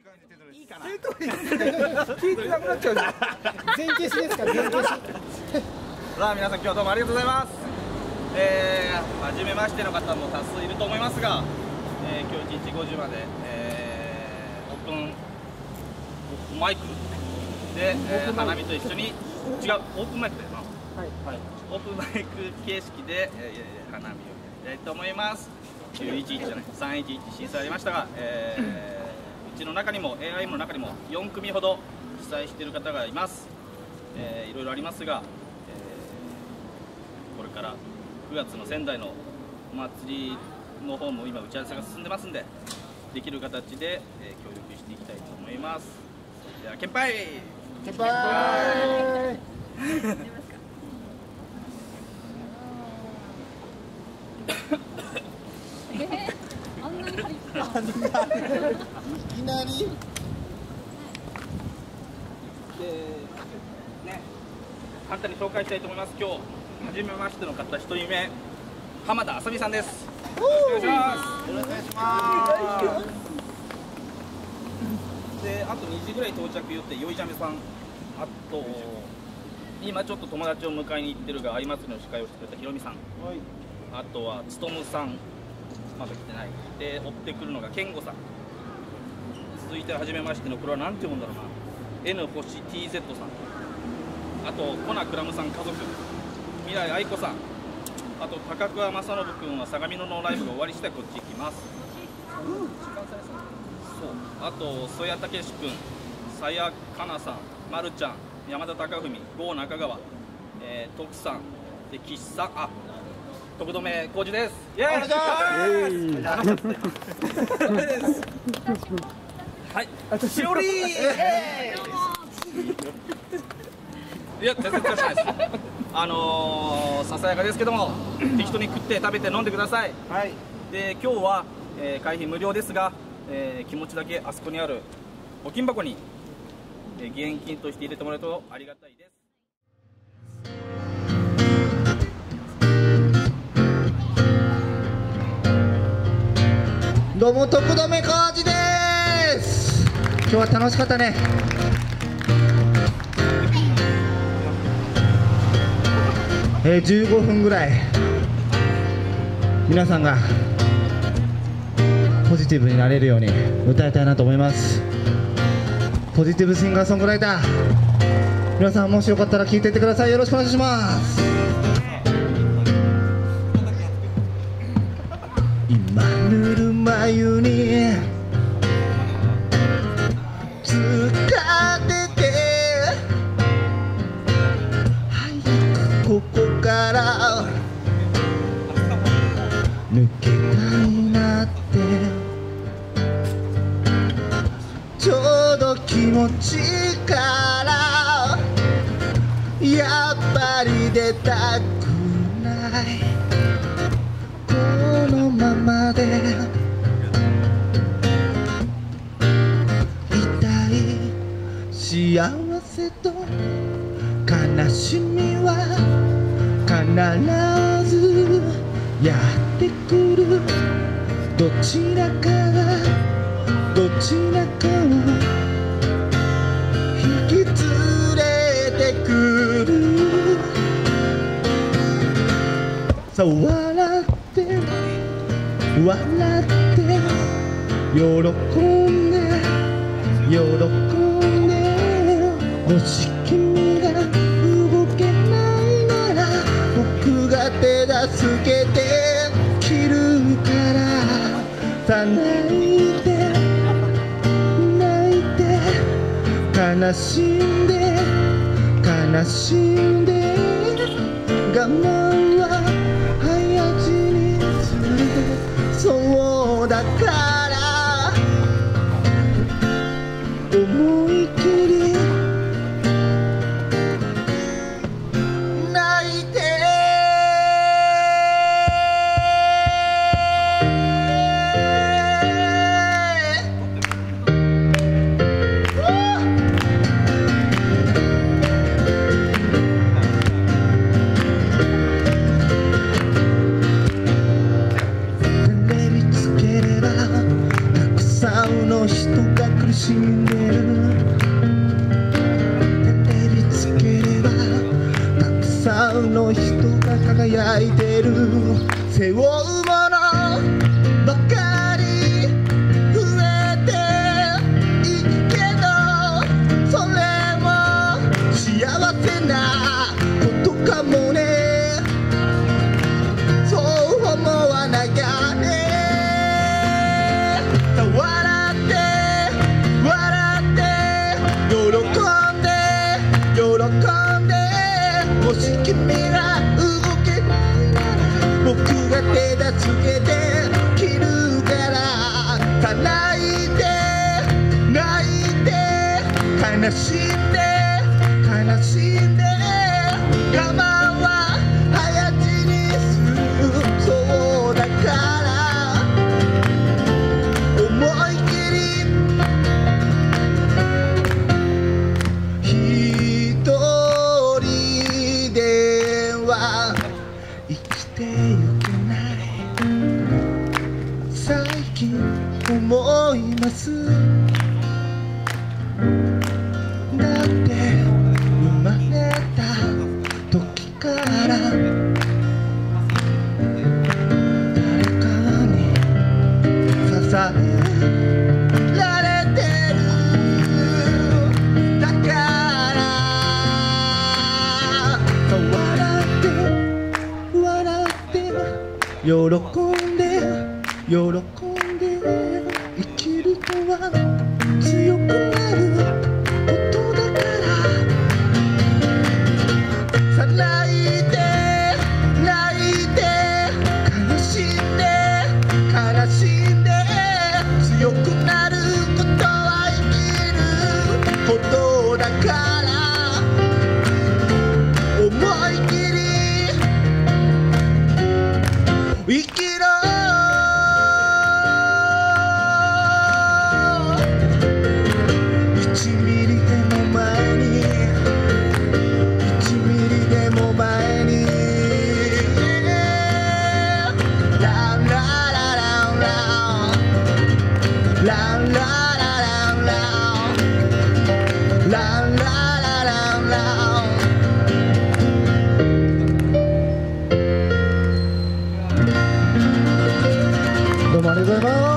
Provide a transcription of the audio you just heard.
いいかな。聞いてなくなっちゃうじゃん。全消しですから、全消し。 さあ皆さん今日はどうもありがとうございます。初めましての方も多数いると思いますが、今日1日5時まで、オープンマイクで、花見と一緒に違うオープンマイクだよな。はい、オープンマイク形式で、花見をやりたいと思います。911じゃない311震災ありましたが、うちの中にも AIM の中にも4組ほど被災している方がいます。いろいろありますが、これから9月の仙台のお祭りの方も今打ち合わせが進んでますんで、できる形で、協力していきたいと思います。では乾杯。 乾杯。 あんなに入っていきなりね、簡単に紹介したいと思います。今日初めましての方1人目、浜田あさみさんです。よろしくお願いします。よろしくお願いします。で、あと2時ぐらい到着予定、よいじゃめさん、あと今ちょっと友達を迎えに行ってるが相祭りの司会をしてくれたひろみさん、あとはつとむさん、まだ来てないで、追ってくるのがけんごさん、続いては初めましての、これは何て読むんだろうな、 N 星 TZ さん、あとコナクラムさん家族、未来愛子さん、あと高桑正信君は相模野のライブが終わり次第こっち行きます。そう、あと曽谷武史君、さやかなさん、まるちゃん、山田貴文、郷中川、徳さんで岸さん、あ、徳留浩二です。イエーイ。はい、しおりー。いや、全然強くないです。ささやかですけども、適当に食って食べて飲んでください。はい。で、今日は、会費無料ですが、気持ちだけあそこにある募金箱に、現金として入れてもらうとありがたいです。 どうも、徳留浩二です。今日は楽しかったね。15分ぐらい皆さんがポジティブになれるように歌いたいなと思います。ポジティブシンガーソングライター、皆さんもしよかったら聴いていってください。よろしくお願いします。今塗る眉に使ってて、早くここから抜けたいなって、ちょうど気持ちいいからやっぱり出たくない、このままでいたい。幸せと悲しみは必ずやってくる、どちらかがどちらかを引き連れてくる。さあ笑って笑って喜んで喜んで、もし君が動けないなら僕が手助けて切るから。さあ泣いて泣いて悲しんで悲しんで、我慢は早死にする。そうだから思い切り泣いて。 の人が苦しんでる。テレビつければたくさんの人が輝いてる。背負うものばかり増えていくけど、それも幸せなことかもね。そう思わなきゃね。笑って笑って喜んで喜んで、もし君が動けないなら僕が手助けて切るから。泣いて泣いて悲しんで悲しんで、我慢は早死にする。そうだから思い切り一人では生きてゆけない、最近思います。だって生まれた時から誰かに支えられてる。だから笑って笑って喜んで喜んで、生きるとは強くなることだから。さあ泣いて泣いて悲しんで悲しんで、強くなることは生きることだから。思い切り生きろ。1ミリでも前に1ミリでも前に、ランララランランランララランランランララランラン。どうもありがとうございます。